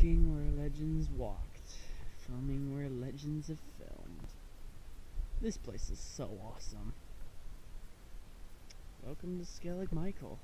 Walking where legends walked, filming where legends have filmed. This place is so awesome. Welcome to Skellig, Michael.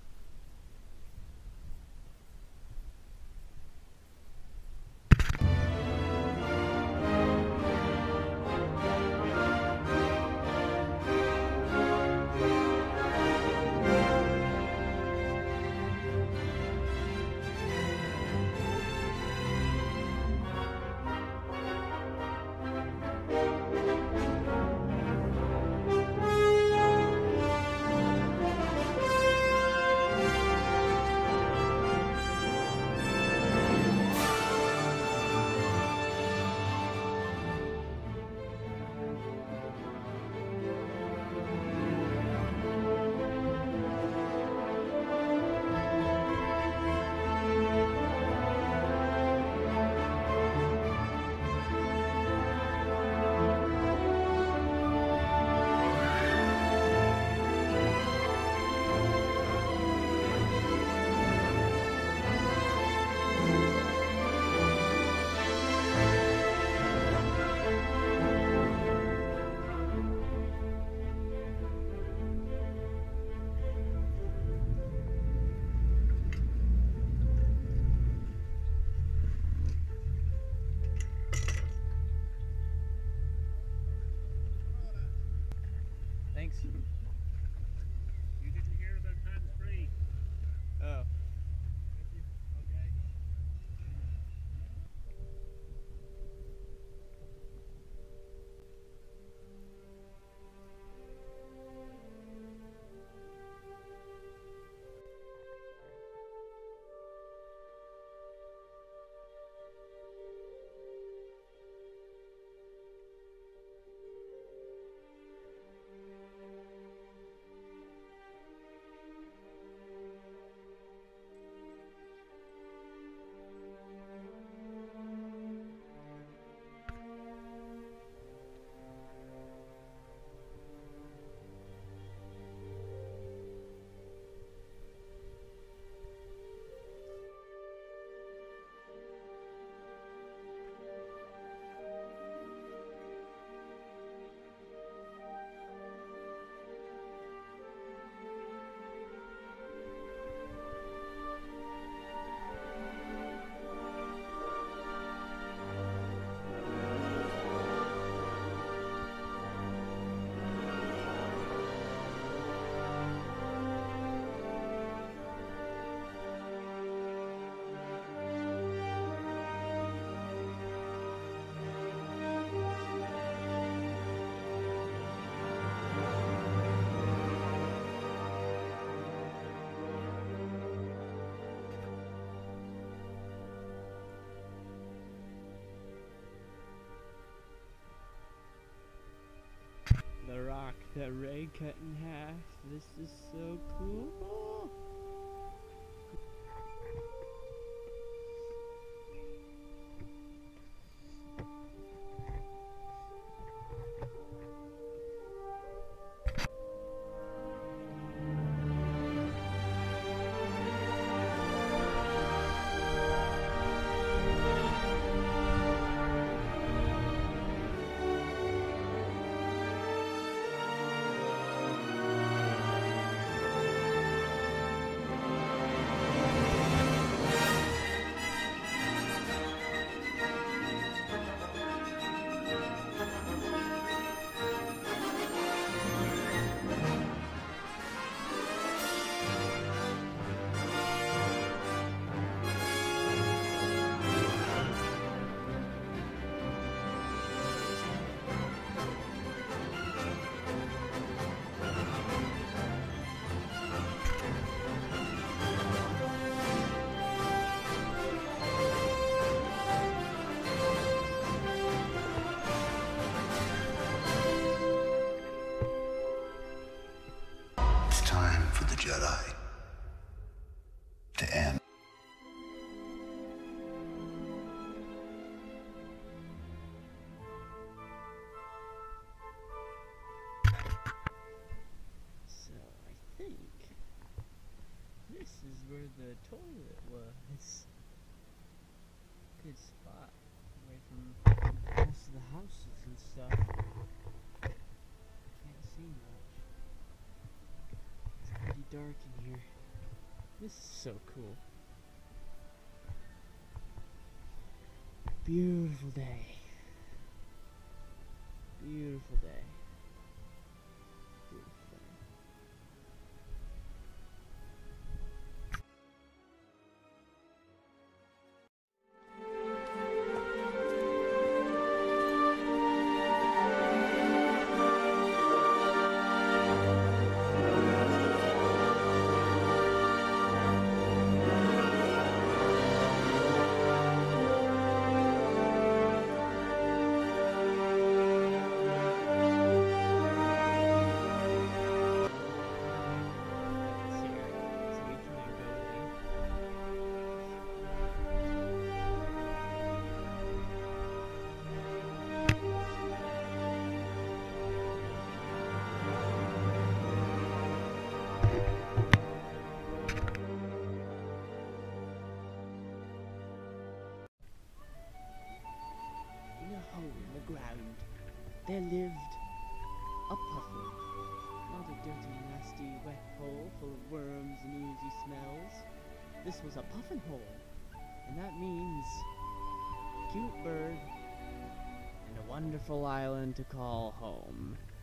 Thanks. You didn't hear about hands-free? Oh. Okay. The rock that Ray cut in half. This is so cool. Time for the Jedi to end. So I think this is where the toilet was. secluded spot, away from most of the houses and stuff. Can't see much. It's pretty dark in here. This is so cool. Beautiful day. Beautiful day. Beautiful day. Ground, there lived a puffin. Not a dirty, nasty, wet hole full of worms and oozy smells. This was a puffin hole, and that means cute bird and a wonderful island to call home.